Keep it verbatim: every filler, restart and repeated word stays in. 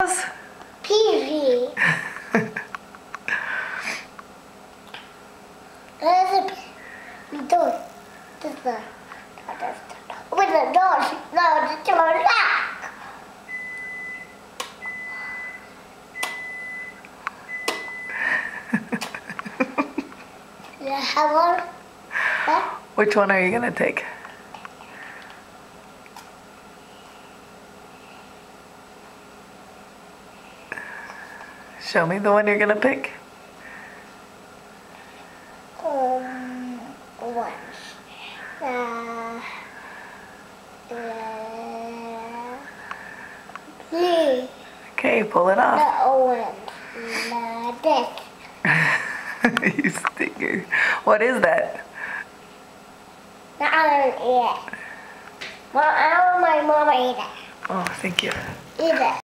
Peasy. Door. This is the. Open the door. No, the door lock. Yeah, have one. Huh? Which one are you gonna take? Show me the one you're gonna pick. Um, one. Uh, uh, blue. Okay, pull it off. The orange. Uh, this. You stinker. What is that? The orange, yeah. Well, I want my mama eat it. Oh, thank you. Eat it.